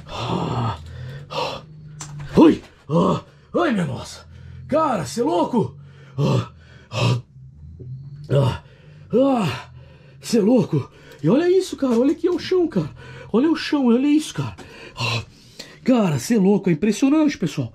Oi! Ai, minha nossa! Cara, você é louco? Você é louco? E olha isso, cara. Olha aqui o chão, cara. Olha o chão, olha isso, cara. Cara, você é louco. É impressionante, pessoal.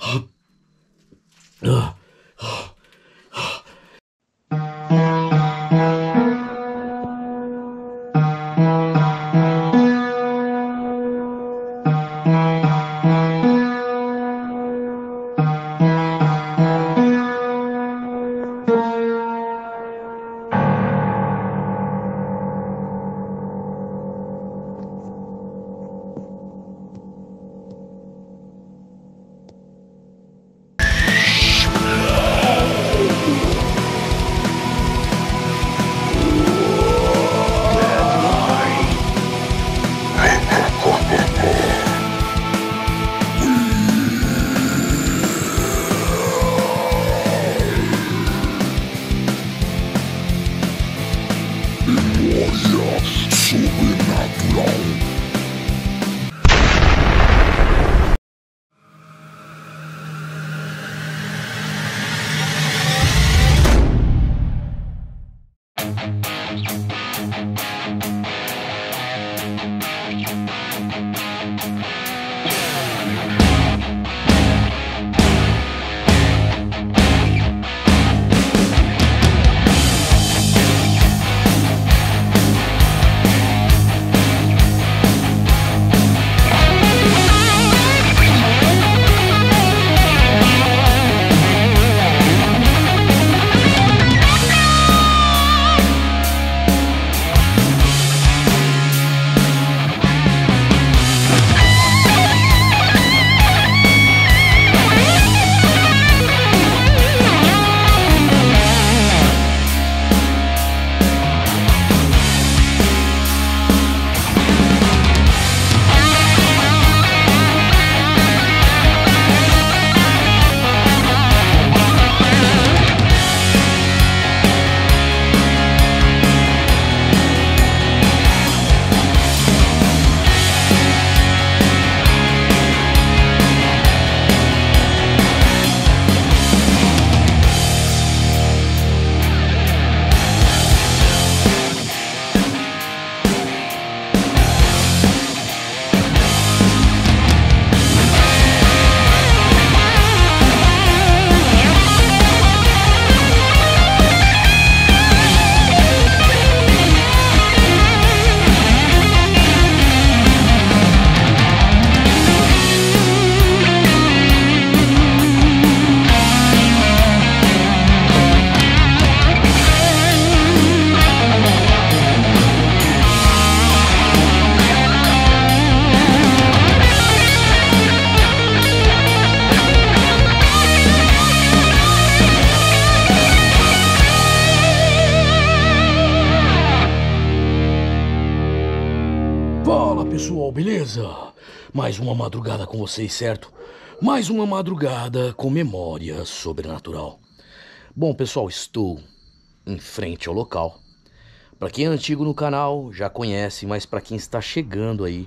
Pessoal, beleza? Mais uma madrugada com vocês, certo? Mais uma madrugada com memória sobrenatural. Bom, pessoal, estou em frente ao local. Para quem é antigo no canal, já conhece, mas para quem está chegando aí,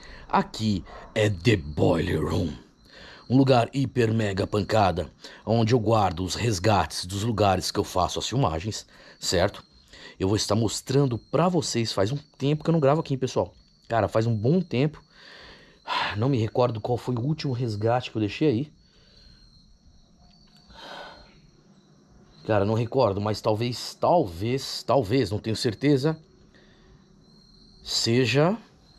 aqui é The Boiler Room. Um lugar hiper mega pancada, onde eu guardo os resgates dos lugares que eu faço as filmagens, certo? Eu vou estar mostrando para vocês, faz um tempo que eu não gravo aqui, pessoal. Cara, faz um bom tempo. Não me recordo qual foi o último resgate que eu deixei aí. Cara, não recordo, mas talvez, não tenho certeza. Seja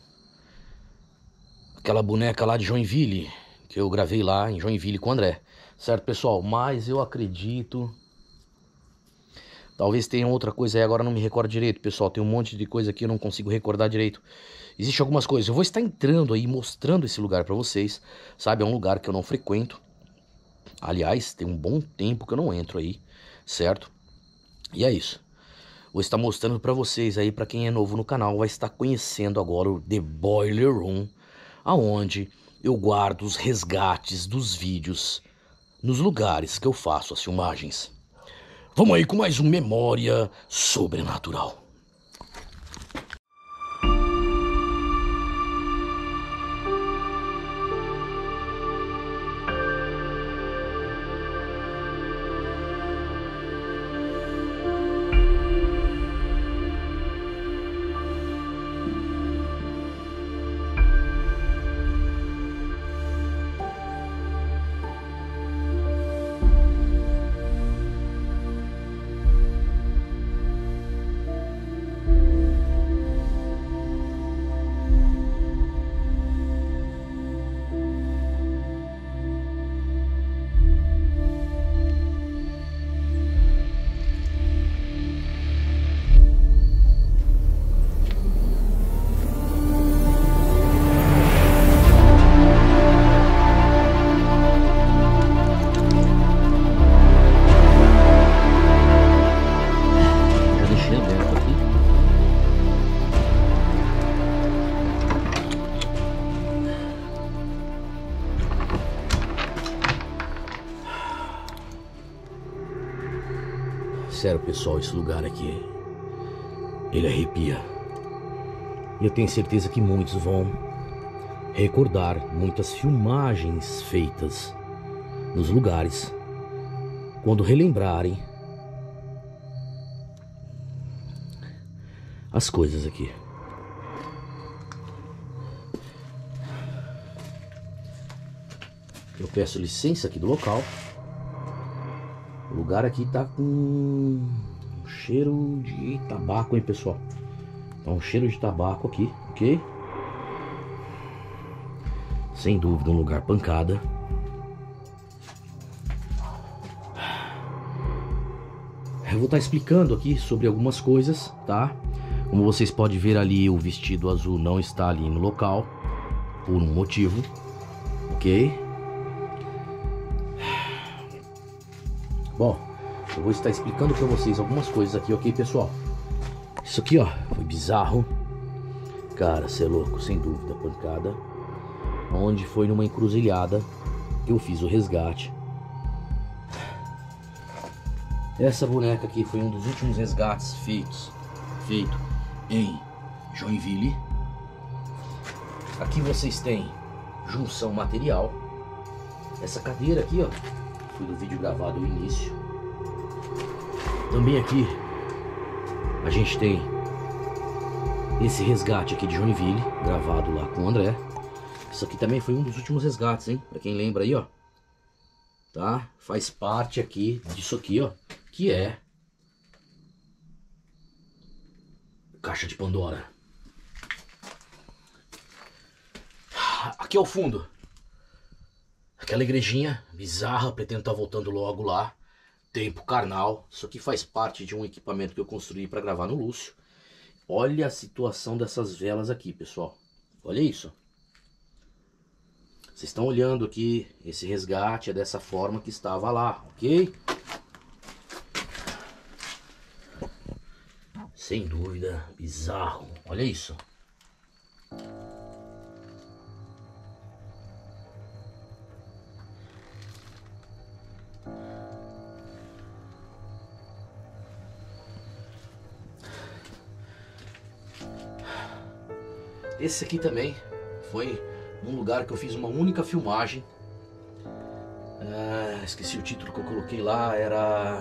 aquela boneca lá de Joinville, que eu gravei lá em Joinville com o André. Certo, pessoal? Mas eu acredito... Talvez tenha outra coisa aí, agora não me recordo direito, pessoal. Tem um monte de coisa aqui, eu não consigo recordar direito. Existem algumas coisas. Eu vou estar entrando aí, mostrando esse lugar pra vocês. Sabe, é um lugar que eu não frequento. Aliás, tem um bom tempo que eu não entro aí, certo? E é isso. Vou estar mostrando pra vocês aí, pra quem é novo no canal, vai estar conhecendo agora o The Boiler Room, aonde eu guardo os resgates dos vídeos nos lugares que eu faço as filmagens. Vamos aí com mais um Memória Sobrenatural. sincero, pessoal, esse lugar aqui, ele arrepia. E eu tenho certeza que muitos vão recordar muitas filmagens feitas nos lugares quando relembrarem as coisas aqui. Eu peço licença aqui do local. O lugar aqui tá com um cheiro de tabaco, hein, pessoal? Tá um cheiro de tabaco aqui, ok? Sem dúvida um lugar pancada. Eu vou estar explicando aqui sobre algumas coisas, tá? Como vocês podem ver ali, o vestido azul não está ali no local por um motivo, ok? Bom, eu vou estar explicando para vocês algumas coisas aqui, ok, pessoal? Isso aqui, ó, foi bizarro. Cara, cê é louco, sem dúvida, pancada. Onde foi numa encruzilhada que eu fiz o resgate. Essa boneca aqui foi um dos últimos resgates feito em Joinville. Aqui vocês têm junção material. Essa cadeira aqui, ó, foi do vídeo gravado no início. Também aqui a gente tem esse resgate aqui de Joinville, gravado lá com o André. Isso aqui também foi um dos últimos resgates, hein? Pra quem lembra aí, ó. Tá? Faz parte aqui disso aqui, ó. Que é Caixa de Pandora. Aqui ao fundo, aquela igrejinha bizarra, pretendo estar voltando logo lá. Tempo carnal. Isso aqui faz parte de um equipamento que eu construí para gravar no Lúcio. Olha a situação dessas velas aqui, pessoal. Olha isso. Vocês estão olhando aqui, esse resgate é dessa forma que estava lá, ok? Sem dúvida, bizarro. Olha isso. Esse aqui também foi num lugar que eu fiz uma única filmagem. Esqueci o título que eu coloquei lá, era...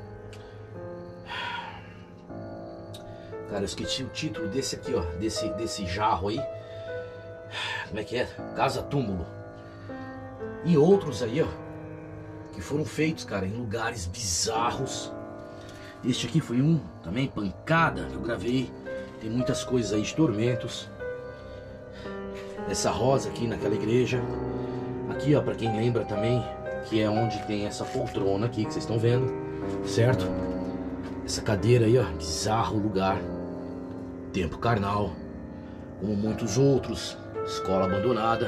Cara, eu esqueci o título desse aqui, ó, desse jarro aí. Como é que é? Casa Túmulo. E outros aí, ó, que foram feitos, cara, em lugares bizarros. Este aqui foi um, também, pancada, que eu gravei. Tem muitas coisas aí de tormentos. Essa rosa aqui naquela igreja. Aqui, ó, pra quem lembra também, que é onde tem essa poltrona aqui que vocês estão vendo, certo? Essa cadeira aí, ó, bizarro lugar. Tempo carnal, como muitos outros. Escola abandonada.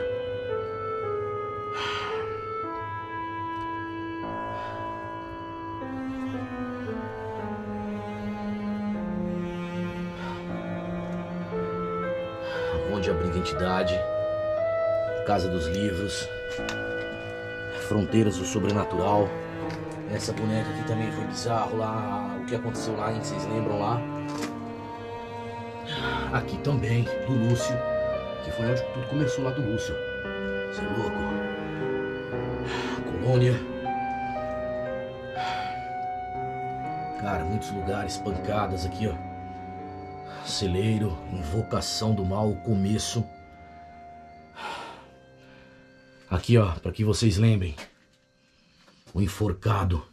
Onde abriga a entidade. Casa dos livros. Fronteiras do sobrenatural. Essa boneca aqui também foi bizarro lá. O que aconteceu lá, hein? Vocês lembram lá? Aqui também, do Lúcio. Que foi onde tudo começou lá do Lúcio. Você é louco. Colônia. Cara, muitos lugares, pancadas aqui, ó. Celeiro, Invocação do Mal, o começo. Aqui, ó, para que vocês lembrem. O Enforcado.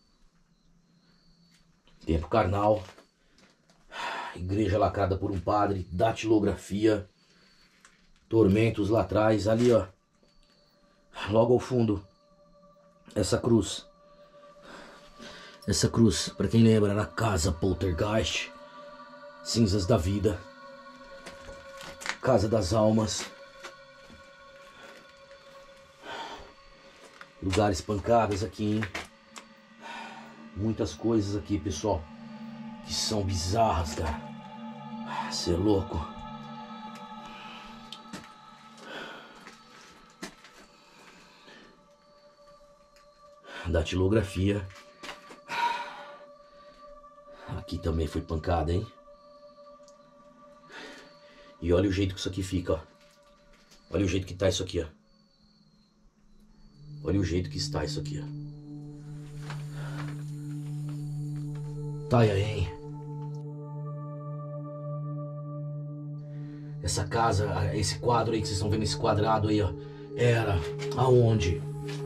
Tempo carnal. Igreja lacrada por um padre. Datilografia. Tormentos lá atrás. Ali, ó. Logo ao fundo. Essa cruz. Essa cruz, para quem lembra, na casa Poltergeist. Cinzas da Vida. Casa das Almas. Lugares pancadas aqui, hein? Muitas coisas aqui, pessoal, que são bizarras, cara. Cê é louco. Datilografia. Aqui também foi pancada, hein? E olha o jeito que isso aqui fica, ó. Olha o jeito que tá isso aqui, ó. Olha o jeito que está isso aqui, ó. Tá aí, hein? Essa casa, esse quadro aí que vocês estão vendo, esse quadrado aí, ó. Era aonde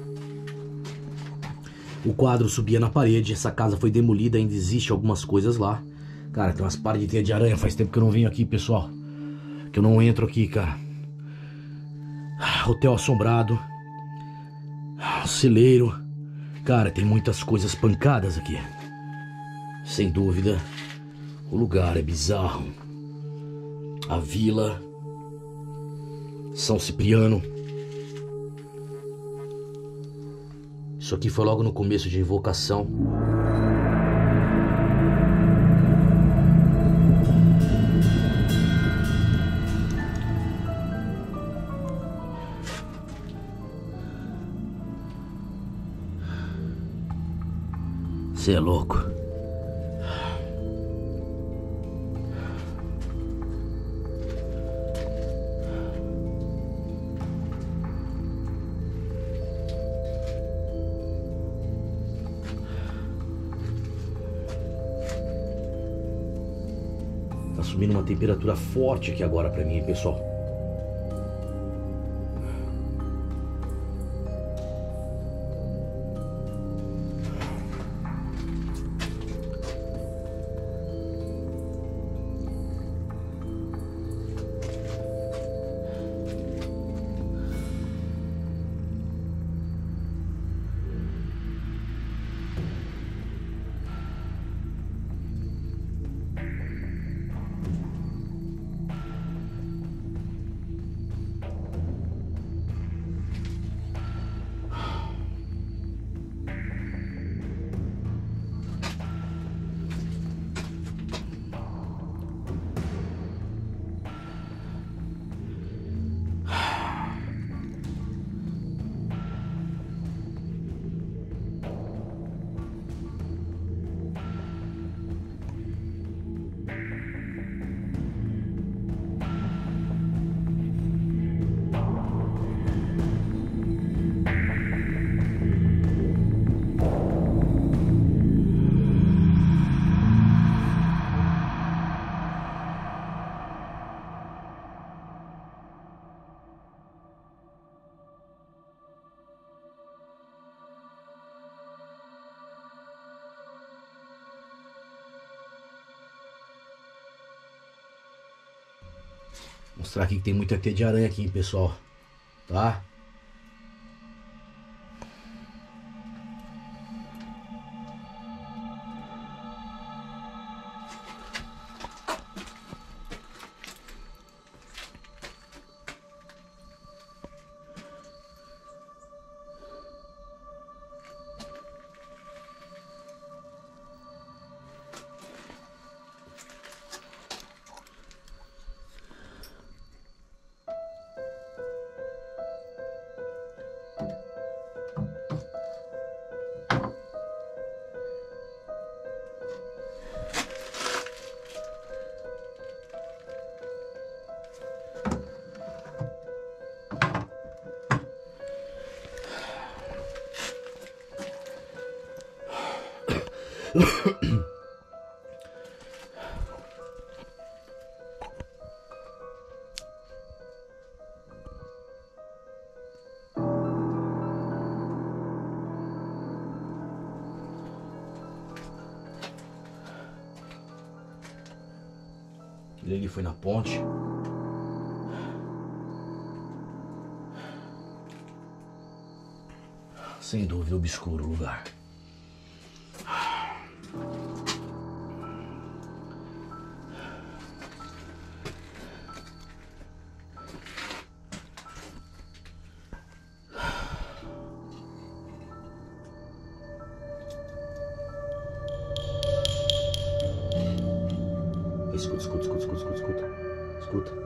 o quadro subia na parede. Essa casa foi demolida, ainda existe algumas coisas lá. Cara, tem umas paredes de teia de aranha. Faz tempo que eu não venho aqui, pessoal. Que eu não entro aqui, cara. Hotel assombrado. Celeiro. Cara, tem muitas coisas pancadas aqui. Sem dúvida. O lugar é bizarro. A vila São Cipriano. Isso aqui foi logo no começo de Invocação. Você é louco. Tá subindo uma temperatura forte aqui agora pra mim, hein, pessoal. Mostrar aqui que tem muita teia de aranha aqui, hein, pessoal. Tá? Ele ali foi na ponte. Sem dúvida, obscuro o lugar. Escuta, escuta, escuta, escuta, escuta, escuta. Escuta.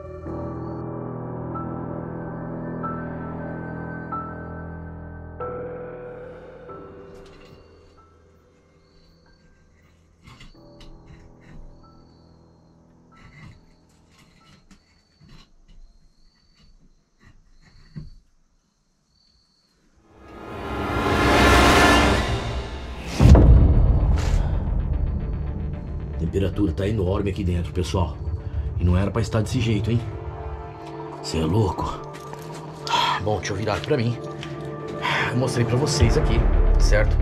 temperatura tá enorme aqui dentro, pessoal. E não era pra estar desse jeito, hein? Você é louco. Bom, deixa eu virar pra mim. Eu mostrei pra vocês aqui, certo?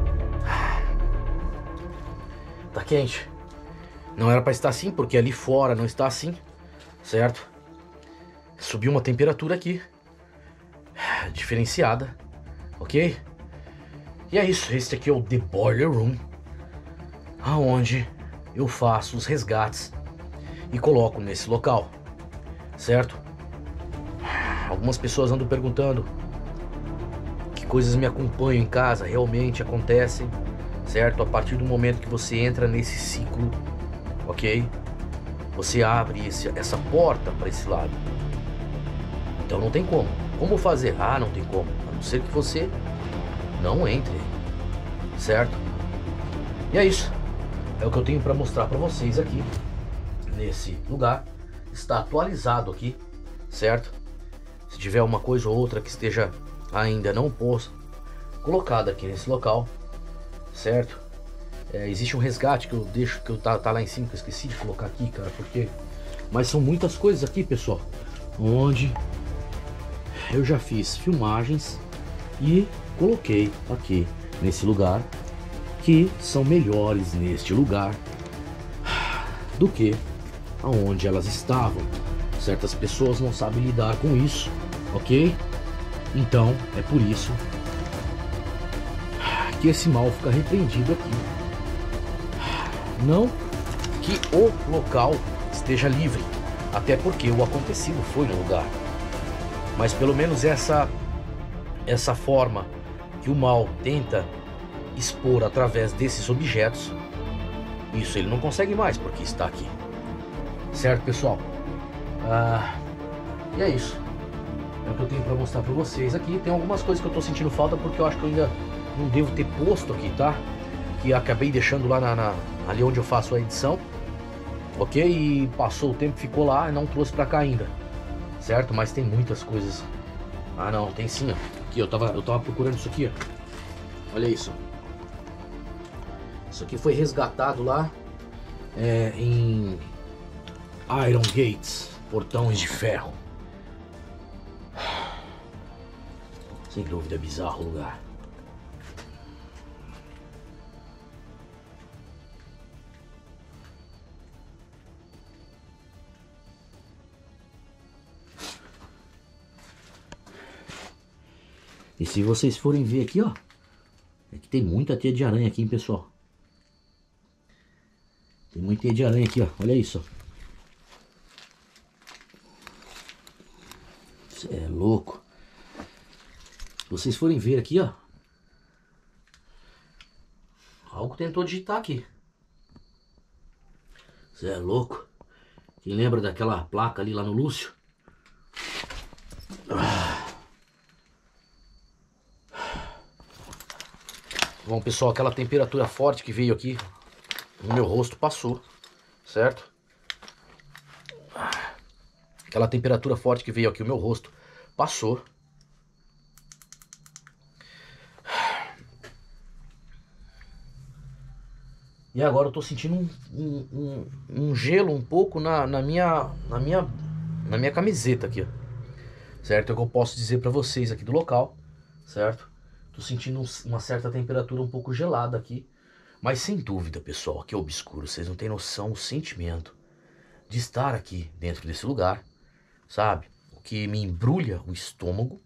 Tá quente. Não era pra estar assim, porque ali fora não está assim, certo? Subiu uma temperatura aqui diferenciada, ok? E é isso, esse aqui é o The Boiler Room, aonde eu faço os resgates e coloco nesse local, certo? Algumas pessoas andam perguntando que coisas me acompanham em casa, realmente acontecem, certo? A partir do momento que você entra nesse ciclo, ok? Você abre essa porta para esse lado. Então não tem como. Como fazer? Ah, não tem como. A não ser que você não entre, certo? E é isso. É o que eu tenho para mostrar para vocês aqui nesse lugar. Está atualizado aqui, certo? Se tiver uma coisa ou outra que esteja ainda não posta, colocada aqui nesse local, certo? Existe um resgate que eu deixo, que tá lá em cima, que eu esqueci de colocar aqui, cara, porque... Mas são muitas coisas aqui, pessoal, onde eu já fiz filmagens e coloquei aqui nesse lugar, que são melhores neste lugar do que aonde elas estavam. Certas pessoas não sabem lidar com isso, ok? Então é por isso que esse mal fica repreendido aqui. Não que o local esteja livre, até porque o acontecido foi no lugar. Mas pelo menos essa forma que o mal tenta expor através desses objetos, isso ele não consegue mais porque está aqui. Certo, pessoal? E é isso. É o que eu tenho para mostrar para vocês aqui. Tem algumas coisas que eu tô sentindo falta porque eu acho que eu ainda não devo ter posto aqui, tá? Que acabei deixando lá ali onde eu faço a edição, ok? E passou o tempo, ficou lá e não trouxe pra cá ainda, certo? Mas tem muitas coisas. Ah não, tem sim, ó. Aqui, eu tava procurando isso aqui, ó. Olha isso. Isso aqui foi resgatado lá em Iron Gates, portões de ferro. Sem dúvida, é bizarro o lugar. E se vocês forem ver aqui, ó, é que tem muita teia de aranha aqui, hein, pessoal. Tem muita teia de aranha aqui, ó. Olha isso, ó. Cê é louco. Se vocês forem ver aqui, ó, algo tentou digitar aqui. Cê é louco. Quem lembra daquela placa ali lá no Lúcio? Bom, pessoal, aquela temperatura forte que veio aqui no meu rosto passou, certo? Aquela temperatura forte que veio aqui no meu rosto passou. E agora eu tô sentindo um gelo um pouco na minha camiseta aqui, ó. Certo? É o que eu posso dizer pra vocês aqui do local, certo? Tô sentindo uma certa temperatura um pouco gelada aqui. Mas sem dúvida, pessoal, aqui é obscuro. Vocês não têm noção, o sentimento de estar aqui dentro desse lugar, sabe? O que me embrulha o estômago.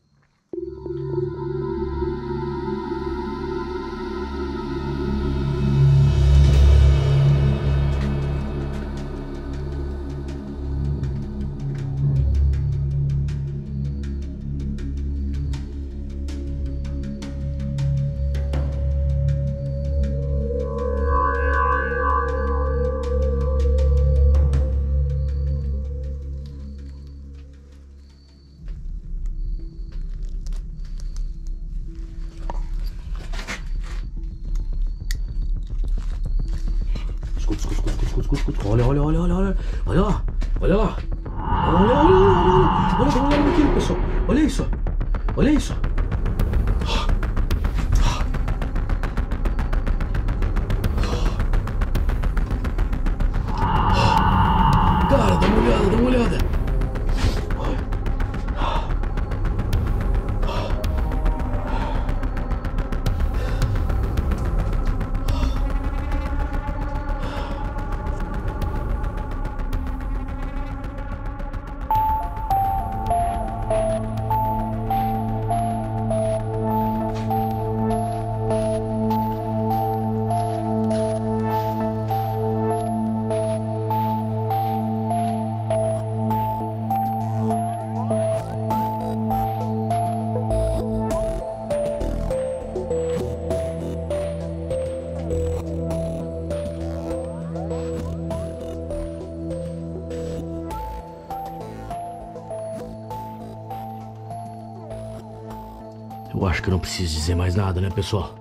Escuta. Olha lá. Olha lá aqui, pessoal. Olha isso. Olha isso. olhada, dá uma olhada. Eu acho que eu não preciso dizer mais nada, né, pessoal?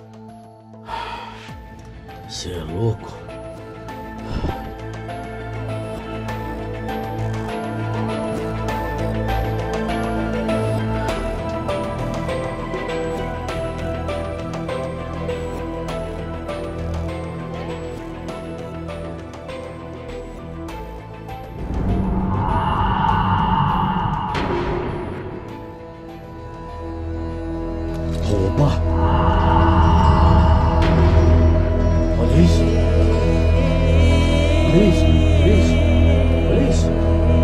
Você é louco? Opa! Olha isso! Olha isso! Olha isso! Olha isso!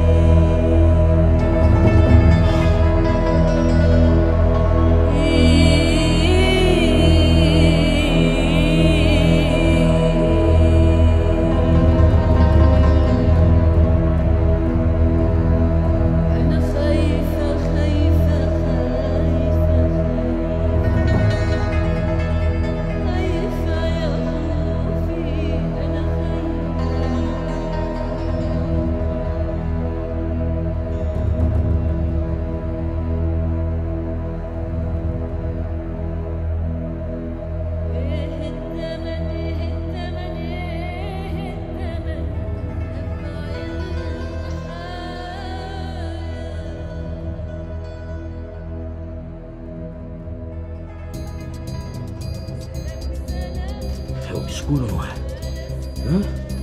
É obscuro, não é? Hã?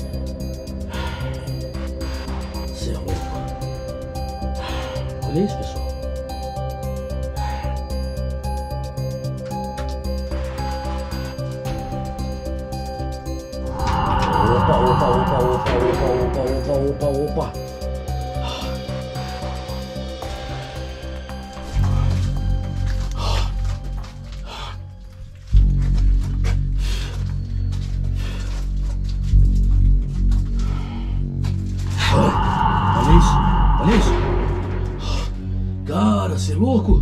Você é louco. Olha isso, pessoal. Opa, opa, opa, opa, opa, opa, opa, opa, opa. Olha isso, olha isso. Cara, você é louco?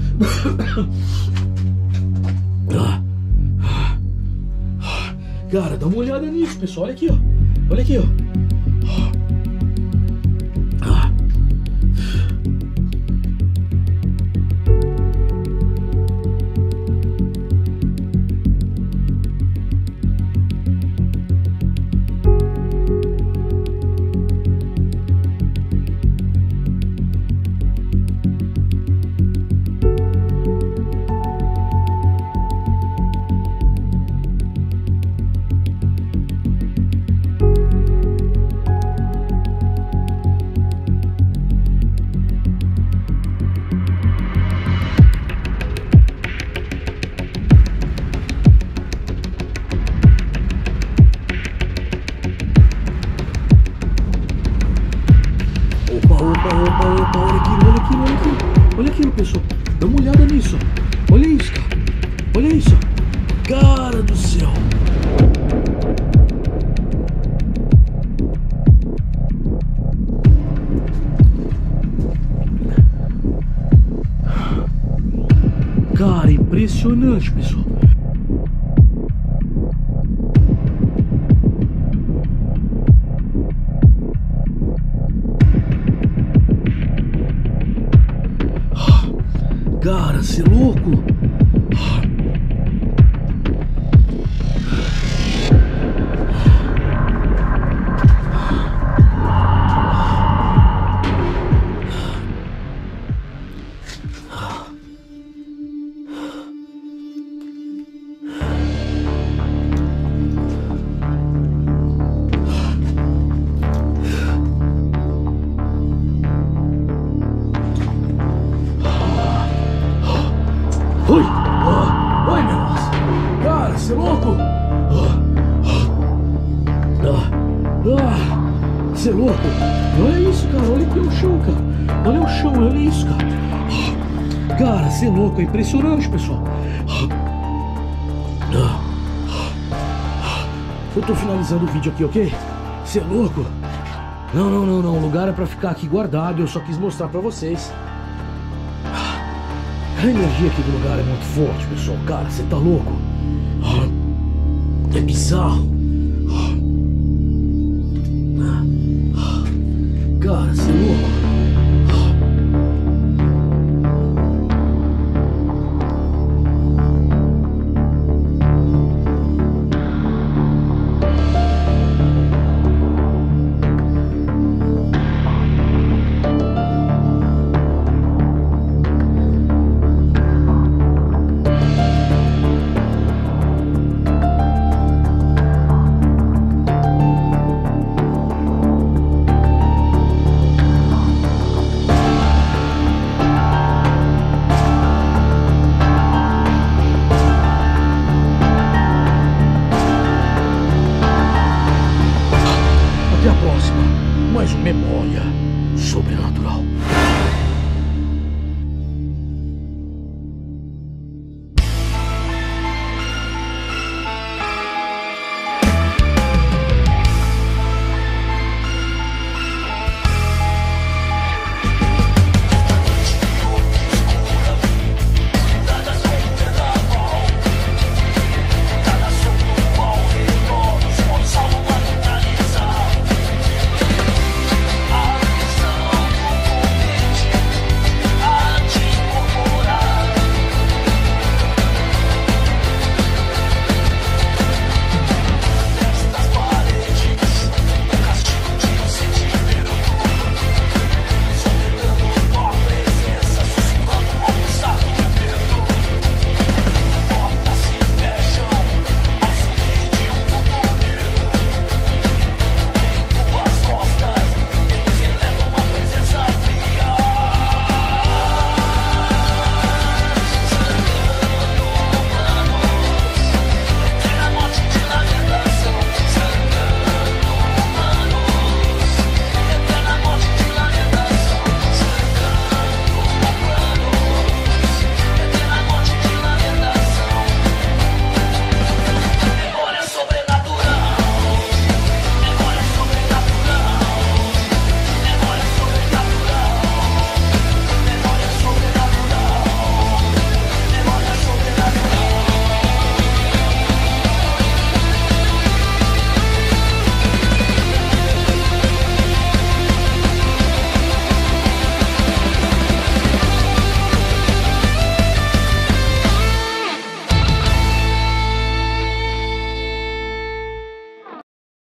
Cara, dá uma olhada nisso, pessoal. Olha aqui, ó. Olha aqui, ó. Opa, olha aquilo, olha aquilo, olha aquilo. Olha aquilo, pessoal. Dá uma olhada nisso. Olha isso, cara. Olha isso. Cara do céu. Cara, impressionante, pessoal. Cara, você é louco? Oi! Oi, meu nossa! Cara, você é louco? Você é louco? Olha isso, cara. Olha aqui o chão, cara. Olha o chão, olha isso, cara. Cara, você é louco. É impressionante, pessoal. Eu tô finalizando o vídeo aqui, ok? Você é louco? Não. O lugar é pra ficar aqui guardado. Eu só quis mostrar pra vocês. A energia aqui do lugar é muito forte, pessoal. Cara, você tá louco? É bizarro. Cara, você é louco?